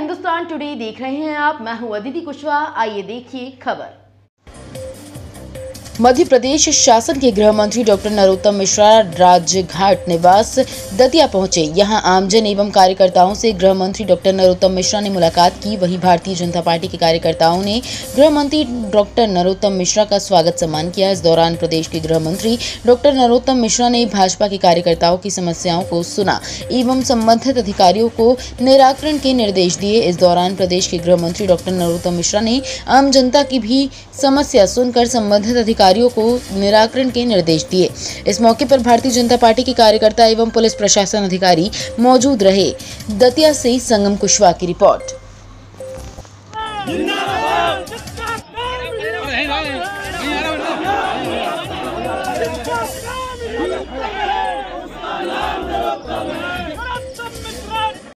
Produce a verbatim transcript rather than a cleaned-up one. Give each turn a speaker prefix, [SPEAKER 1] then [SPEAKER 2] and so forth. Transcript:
[SPEAKER 1] Hindustan today देख रहे हैं आप। मैं हूं अदिति कुशवाहा। आइए देखिए खबर। मध्य प्रदेश शासन के गृह मंत्री डॉक्टर नरोत्तम मिश्रा राजघाट निवास दतिया पहुंचे। यहां आमजन एवं कार्यकर्ताओं से गृह मंत्री डॉक्टर नरोत्तम मिश्रा ने मुलाकात की। वहीं भारतीय जनता पार्टी के कार्यकर्ताओं ने गृह मंत्री डॉक्टर नरोत्तम मिश्रा का स्वागत सम्मान किया। इस दौरान प्रदेश के गृह मंत्री डॉक्टर नरोत्तम मिश्रा ने भाजपा के कार्यकर्ताओं की समस्याओं को सुना एवं संबंधित अधिकारियों को निराकरण के निर्देश दिए। इस दौरान प्रदेश के गृह मंत्री डॉक्टर नरोत्तम मिश्रा ने आम जनता की भी समस्या सुनकर संबंधित अधिकारियों को निराकरण के निर्देश दिए। इस मौके पर भारतीय जनता पार्टी के कार्यकर्ता एवं पुलिस प्रशासन अधिकारी मौजूद रहे। दतिया से संगम कुशवाहा की रिपोर्ट।